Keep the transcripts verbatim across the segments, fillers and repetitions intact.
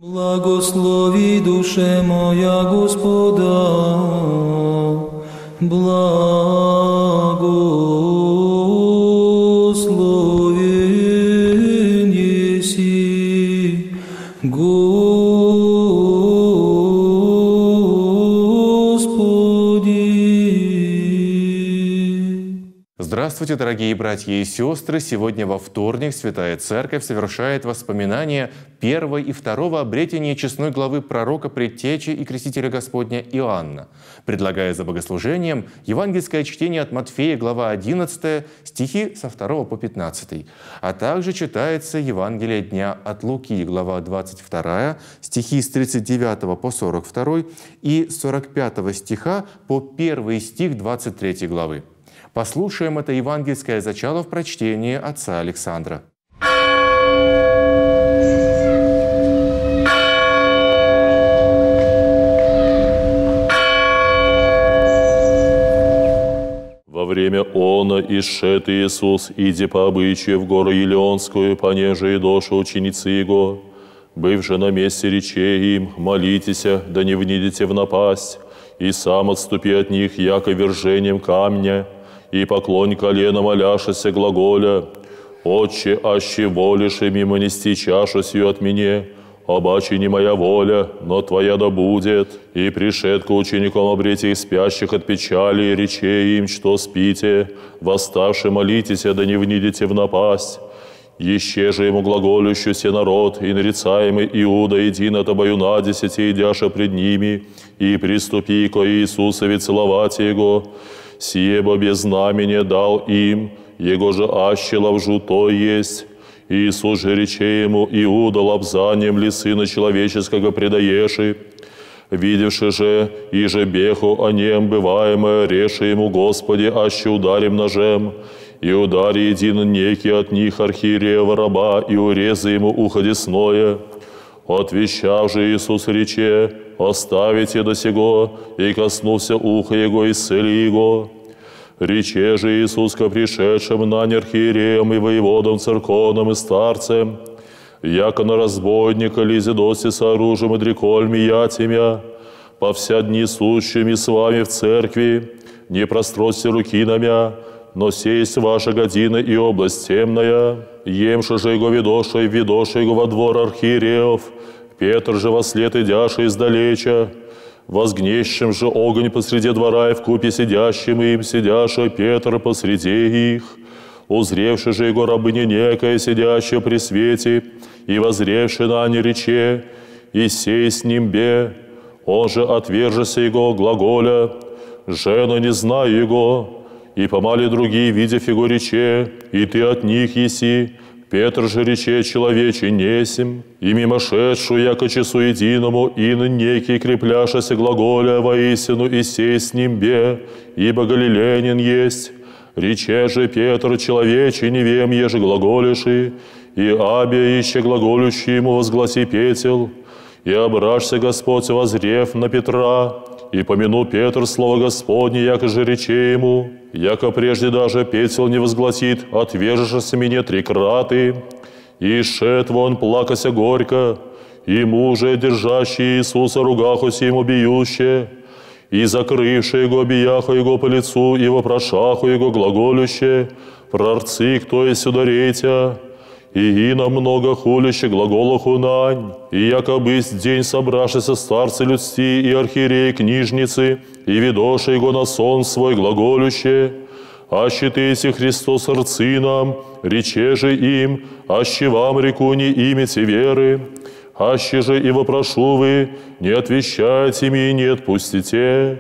Благослови, душе моя, Господа, благословен еси, Господи. Здравствуйте, дорогие братья и сестры! Сегодня во вторник Святая Церковь совершает воспоминания первого и второго обретения честной главы пророка, предтечи и крестителя Господня Иоанна. Предлагая за богослужением евангельское чтение от Матфея, глава одиннадцатая, стихи со второго по пятнадцатый. А также читается Евангелие дня от Луки, глава двадцать вторая, стихи с тридцать девятого по сорок второй и с сорок пятого стиха по первый стих двадцать третьей главы. Послушаем это евангельское зачало в прочтении отца Александра. Во время она ишет Иисус, иди по обычаю в гору Елеонскую, понеже и доша ученицы Его. Быв же на месте речей им, молитесь, да не внидите в напасть, и сам отступи от них, яко вержением камня, и поклонь колено моляшися глаголя: «Отче, аще волишь и мимо нести чашу сию от меня, обаче не моя воля, но Твоя да будет». И пришед к ученикам обрети их спящих от печали, и рече им, что спите, восставши молитесь, да не внидите в напасть. Еще же ему глаголющийся народ, и нарицаемый Иуда, иди на тобою на десяти, идяша пред ними, и приступи ко Иисусове целовать Его. Сие бо без знамения дал им, Его же аще лавжу то есть. Иисус же рече ему: Иуда, лапзанием ли Сына Человеческого предаеши? Видевши же, и же беху о нем бываемое, реши ему: Господи, аще ударим ножем. И удари един некий от них архиереева раба, и урезы ему ухо десное. Отвещав же Иисус рече: оставите до сего, и коснулся уха Его, исцели Его. Рече же Иисус ко пришедшим на архиереям и воеводам церковным и старцем: яко на разбойника лизидоси с оружием и дрекольми я тебя, по вся дни сущими с вами в церкви, не простросьте руки на мя, но сесть ваша година и область темная. Емша же его ведоша и ведоша его во двор архиереев, Петр же вослед идяша издалеча, возгнещем же огонь посреди двора и вкупе сидящим им, сидяша Петр посреди их. Узревши же его рабыня некая, сидящая при свете, и возревши на не рече, и сей с ним бе, он же отвержася его глаголя: «Жена, не знаю его». И помали другие, видев его, рече: и ты от них еси. Петр же рече: человече несем. И мимошедшую, яко часу единому, ин некий крепляшася глаголя воистину, и сей с ним бе, ибо галилеянин есть. Рече же Петр: человече не вем, еже глаголиши. И абе ище глаголющий ему возгласи Петел. И обращся Господь, возрев на Петра, и помянул Петр слово Господне, яко же рече ему: яко прежде даже Петел не возгласит: отвержешься мне трикраты. И шед вон плакася горько, и мужа, держащий Иисуса, ругахуся ему биюще, и закрывши его, бияху его по лицу, и вопрошаху его глаголюще: прорцы, кто есть ударетя? И ино много хулище глаголоху нань, и якобы день собравшися старцы людсти и архиереи книжницы, и ведоши его на сон свой глаголюще: аще ты еси Христос рцы нам, рече же им, аще вам реку не имете веры, аще же и вопрошу вы, не отвещайте ми и не отпустите.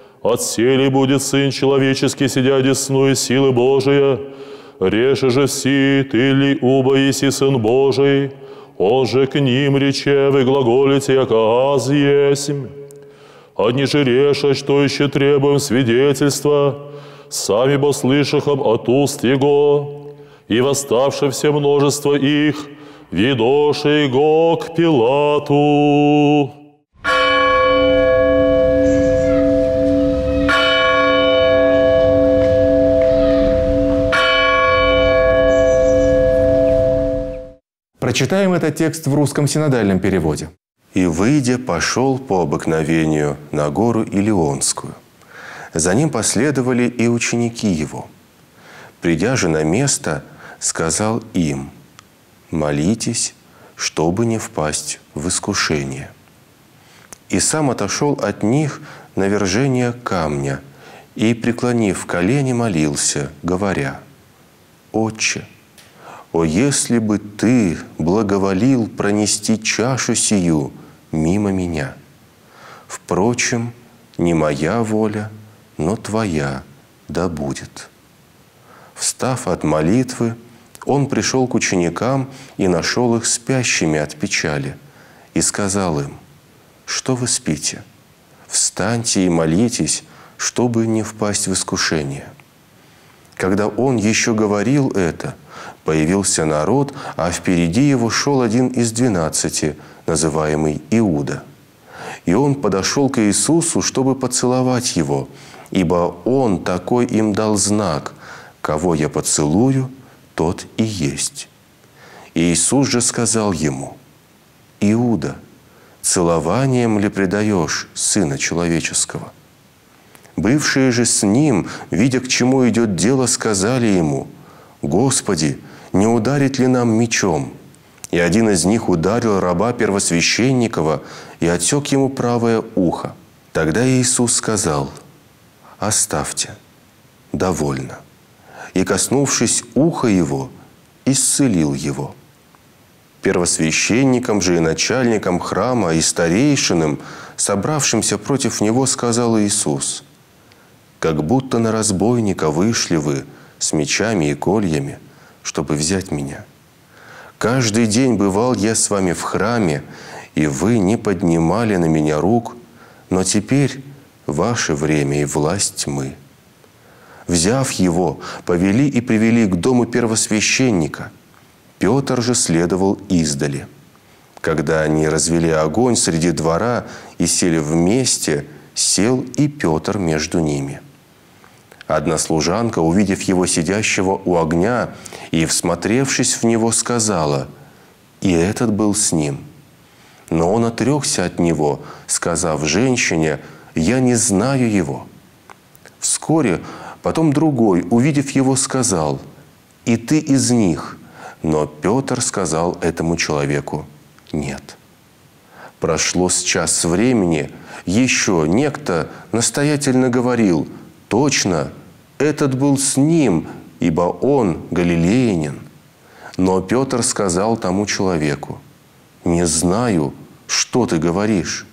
Отсели будет Сын Человеческий, сидя одесную силы Божия. Реше же все, ты ли уба еси Сын Божий, он же к ним рече, вы глаголите, яко аз есмь. Одни же реша, что еще требуем свидетельства, сами бо слышахом от уст Его, и восставши все множество их, ведоши Его к Пилату. Прочитаем этот текст в русском синодальном переводе. И, выйдя, пошел по обыкновению на гору Илионскую. За ним последовали и ученики его. Придя же на место, сказал им: «Молитесь, чтобы не впасть в искушение». И сам отошел от них на вержение камня и, преклонив колени, молился, говоря: «Отче, о, если бы Ты благоволил пронести чашу сию мимо меня! Впрочем, не моя воля, но Твоя да будет». Встав от молитвы, Он пришел к ученикам и нашел их спящими от печали, и сказал им: «Что вы спите? Встаньте и молитесь, чтобы не впасть в искушение». Когда Он еще говорил это, появился народ, а впереди Его шел один из двенадцати, называемый Иуда. И Он подошел к Иисусу, чтобы поцеловать Его, ибо Он такой им дал знак: «Кого я поцелую, тот и есть». И Иисус же сказал ему: «Иуда, целованием ли предаешь Сына Человеческого?» Бывшие же с Ним, видя, к чему идет дело, сказали Ему: «Господи, не ударить ли нам мечом?» И один из них ударил раба первосвященникова и отсек ему правое ухо. Тогда Иисус сказал: «Оставьте, довольно». И, коснувшись уха его, исцелил его. Первосвященникам же и начальникам храма и старейшинам, собравшимся против него, сказал Иисус: «Как будто на разбойника вышли вы с мечами и кольями, чтобы взять меня. Каждый день бывал я с вами в храме, и вы не поднимали на меня рук, но теперь ваше время и власть тьмы». Взяв его, повели и привели к дому первосвященника. Петр же следовал издали. Когда они развели огонь среди двора и сели вместе, сел и Петр между ними. Одна служанка, увидев его сидящего у огня и, всмотревшись в него, сказала: «И этот был с ним». Но он отрекся от него, сказав женщине: «Я не знаю его». Вскоре потом другой, увидев его, сказал: «И ты из них». Но Петр сказал этому человеку: «Нет». Прошло с час времени, еще некто настоятельно говорил: «Точно, этот был с ним, ибо он галилеянин». Но Петр сказал тому человеку: «Не знаю, что ты говоришь».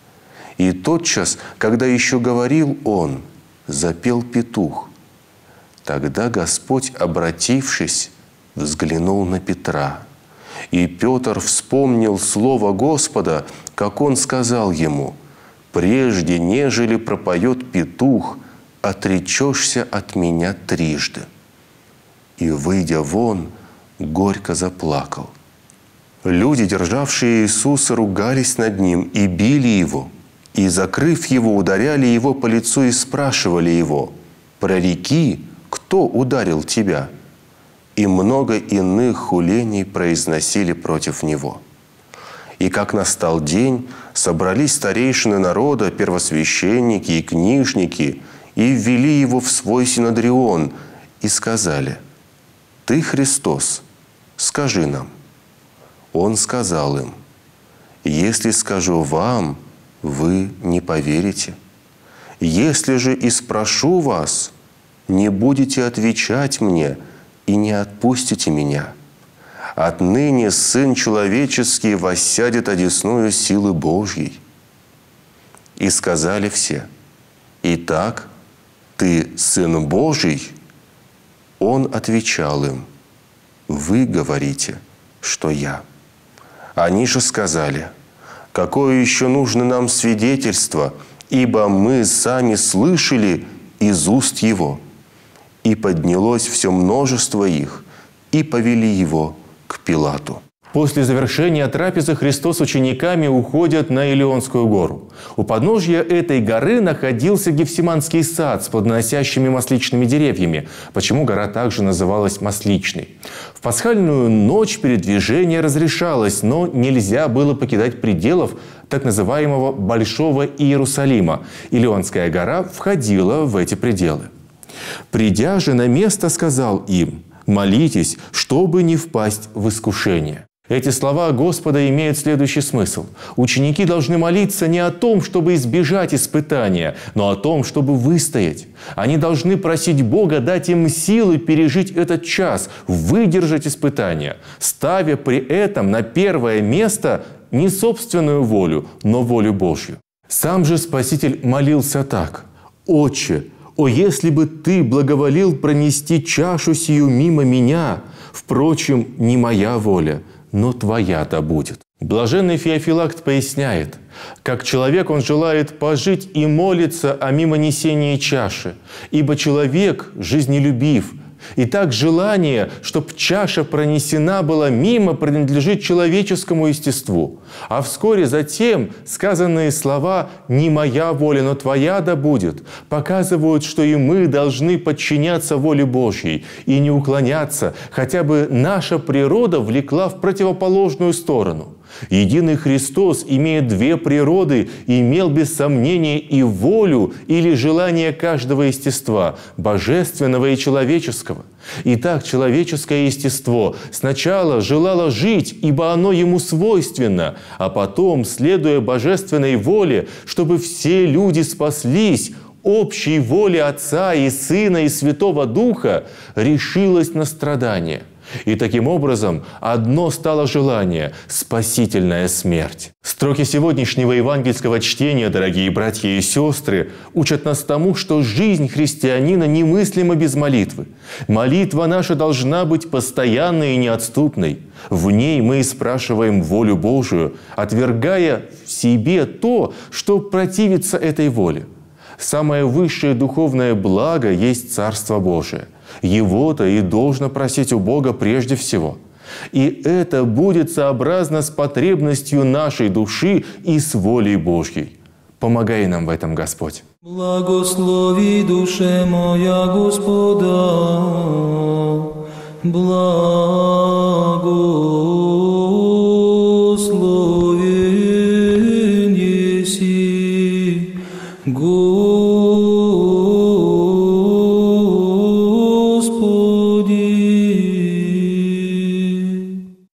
И тотчас, когда еще говорил он, запел петух. Тогда Господь, обратившись, взглянул на Петра. И Петр вспомнил слово Господа, как он сказал ему: «Прежде, нежели пропоет петух, отречешься от меня трижды». И, выйдя вон, горько заплакал. Люди, державшие Иисуса, ругались над Ним и били Его. И, закрыв Его, ударяли Его по лицу и спрашивали Его: «Прореки, кто ударил Тебя?» И много иных хулений произносили против Него. И как настал день, собрались старейшины народа, первосвященники и книжники, и ввели Его в свой синодрион, и сказали: «Ты Христос, скажи нам». Он сказал им: «Если скажу вам, вы не поверите. Если же и спрошу вас, не будете отвечать мне и не отпустите меня. Отныне Сын Человеческий воссядет одесную силы Божьей». И сказали все: «Итак, ты Сын Божий?» Он отвечал им: «Вы говорите, что я». Они же сказали: «Какое еще нужно нам свидетельство, ибо мы сами слышали из уст Его». И поднялось все множество их, и повели Его к Пилату. После завершения трапезы Христос с учениками уходят на Илионскую гору. У подножья этой горы находился Гефсиманский сад с плодоносящими масличными деревьями, почему гора также называлась Масличной. В пасхальную ночь передвижение разрешалось, но нельзя было покидать пределов так называемого Большого Иерусалима. Илионская гора входила в эти пределы. Придя же на место, сказал им: «Молитесь, чтобы не впасть в искушение». Эти слова Господа имеют следующий смысл. Ученики должны молиться не о том, чтобы избежать испытания, но о том, чтобы выстоять. Они должны просить Бога дать им силы пережить этот час, выдержать испытания, ставя при этом на первое место не собственную волю, но волю Божью. Сам же Спаситель молился так: «Отче, о, если бы Ты благоволил пронести чашу сию мимо меня, впрочем, не моя воля, но Твоя да будет». Блаженный Феофилакт поясняет: как человек он желает пожить и молится о мимонесении чаши, ибо человек жизнелюбив, и так желание, чтоб чаша пронесена была мимо, принадлежит человеческому естеству. А вскоре затем сказанные слова «не моя воля, но Твоя да будет» показывают, что и мы должны подчиняться воле Божьей и не уклоняться, хотя бы наша природа влекла в противоположную сторону. Единый Христос, имея две природы, имел без сомнения и волю или желание каждого естества, божественного и человеческого. Итак, человеческое естество сначала желало жить, ибо оно ему свойственно, а потом, следуя божественной воле, чтобы все люди спаслись, общей воле Отца и Сына и Святого Духа, решилось на страдание. И таким образом одно стало желание – спасительная смерть. Строки сегодняшнего евангельского чтения, дорогие братья и сестры, учат нас тому, что жизнь христианина немыслима без молитвы. Молитва наша должна быть постоянной и неотступной. В ней мы спрашиваем волю Божию, отвергая в себе то, что противится этой воле. Самое высшее духовное благо есть Царство Божие. Его-то и должно просить у Бога прежде всего. И это будет сообразно с потребностью нашей души и с волей Божьей. Помогай нам в этом, Господь. Благослови душе моя Господа, благословен еси, Господи.